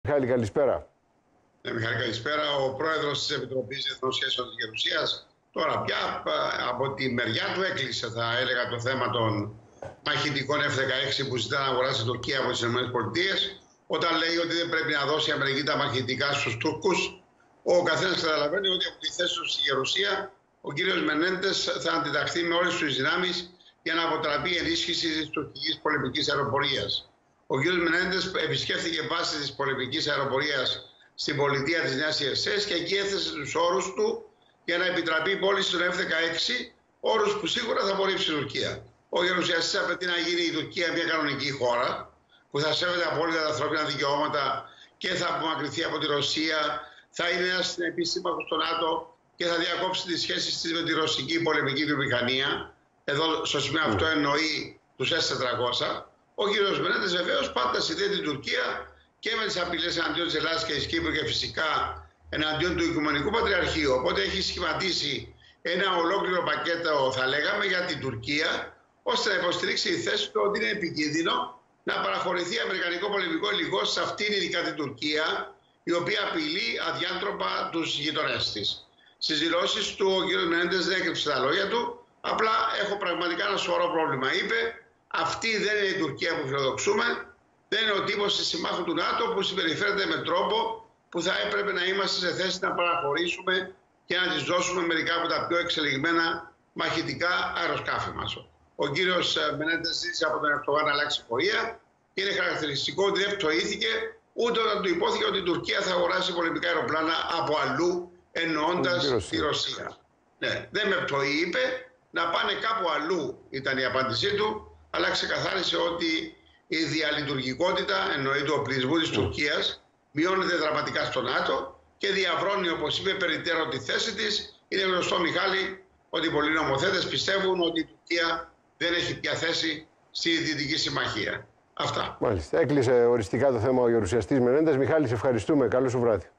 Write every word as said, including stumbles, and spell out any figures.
Μιχάλη, καλησπέρα. Ναι, Μιχάλη, καλησπέρα. Ο πρόεδρος της Επιτροπής Διεθνών Σχέσεων της Γερουσίας τώρα πια από τη μεριά του έκλεισε, θα έλεγα, το θέμα των μαχητικών εφ δεκαέξι που ζητά να αγοράσει η Τουρκία από τις ΗΠΑ, όταν λέει ότι δεν πρέπει να δώσει η Αμερική τα μαχητικά στους Τούρκους. Ο καθένας καταλαβαίνει ότι από τη θέση του στη Γερουσία ο κύριος Μενέντες θα αντιταχθεί με όλες τις δυνάμεις για να αποτραπεί η ενίσχυση της τουρκικής πολεμικής αεροπορίας. Ο κύριος Μενέντες επισκέφθηκε βάση της πολεμικής αεροπορίας στην πολιτεία της Νέας Ιερσαίας και εκεί έθεσε τους όρους του για να επιτραπεί η πώληση των εφ δεκαέξι, όρους που σίγουρα θα απορρίψει η Τουρκία. Ο γερουσιαστής απαιτεί να γίνει η Τουρκία μια κανονική χώρα που θα σέβεται απόλυτα τα ανθρώπινα δικαιώματα και θα απομακρυνθεί από τη Ρωσία, θα είναι ένας συνεπίσημος στο ΝΑΤΟ και θα διακόψει τις σχέσεις της με τη ρωσική πολεμική βιομηχανία. Εδώ στο σημείο αυτό εννοεί τους ες τετρακόσια. Ο κύριος Μενέντες βεβαίως πάντα συνδέει την Τουρκία και με τις απειλές εναντίον της Ελλάδας και της Κύπρου και φυσικά εναντίον του Οικουμενικού Πατριαρχείου. Οπότε έχει σχηματίσει ένα ολόκληρο πακέτο, θα λέγαμε, για την Τουρκία, ώστε να υποστηρίξει η θέση του ότι είναι επικίνδυνο να παραχωρηθεί αμερικανικό πολεμικό υλικό σε αυτήν, ειδικά την Τουρκία, η οποία απειλεί αδιάντροπα τους γειτονές της. Στις δηλώσεις του ο κ. Μενέντες δεν έκρυψε τα λόγια του. Απλά έχω πραγματικά ένα σοβαρό πρόβλημα. Είπε, αυτή δεν είναι η Τουρκία που φιλοδοξούμε. Δεν είναι ο τύπος της συμμάχου του ΝΑΤΟ που συμπεριφέρεται με τρόπο που θα έπρεπε να είμαστε σε θέση να παραχωρήσουμε και να της δώσουμε μερικά από τα πιο εξελιγμένα μαχητικά αεροσκάφη μας. Ο κύριος Μενέντες ζήτησε από τον Ερντογάν να αλλάξει πορεία και είναι χαρακτηριστικό ότι δεν πτωήθηκε ούτε όταν του υπόθηκε ότι η Τουρκία θα αγοράσει πολεμικά αεροπλάνα από αλλού, εννοώντας τη Ρωσία. Ναι, δεν με πτωεί, είπε, να πάνε κάπου αλλού ήταν η απάντησή του, αλλά ξεκαθάρισε ότι η διαλειτουργικότητα, εννοείται ο πληθυσμού της Τουρκίας, μειώνεται δραματικά στο ΝΑΤΟ και διαβρώνει, όπως είπε, περιττέρω τη θέση της. Είναι γνωστό, Μιχάλη, ότι πολλοί νομοθέτες πιστεύουν ότι η Τουρκία δεν έχει πια θέση στη Δυτική Συμμαχία. Αυτά. Μάλιστα. Έκλεισε οριστικά το θέμα ο γερουσιαστής Μενέντες. Μιχάλη, σε ευχαριστούμε. Καλό σου βράδυ.